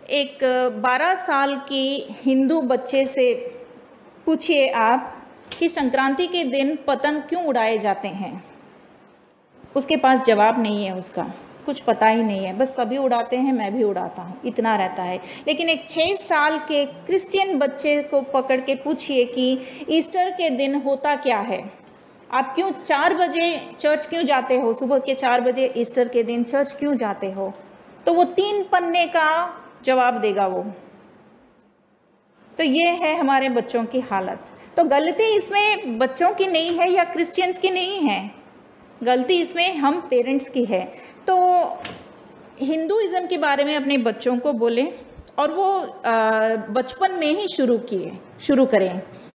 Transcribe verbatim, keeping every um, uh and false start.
एक बारह साल की हिंदू बच्चे से पूछिए आप कि संक्रांति के दिन पतंग क्यों उड़ाए जाते हैं, उसके पास जवाब नहीं है, उसका कुछ पता ही नहीं है, बस सभी उड़ाते हैं, मैं भी उड़ाता हूँ, इतना रहता है। लेकिन एक छः साल के क्रिश्चियन बच्चे को पकड़ के पूछिए कि ईस्टर के दिन होता क्या है, आप क्यों चार बजे चर्च क्यों जाते हो, सुबह के चार बजे ईस्टर के दिन चर्च क्यों जाते हो, तो वो तीन पन्ने का जवाब देगा वो। तो ये है हमारे बच्चों की हालत। तो गलती इसमें बच्चों की नहीं है या क्रिश्चियंस की नहीं है, गलती इसमें हम पेरेंट्स की है। तो हिंदुइज़्म के बारे में अपने बच्चों को बोलें और वो बचपन में ही शुरू किए शुरू करें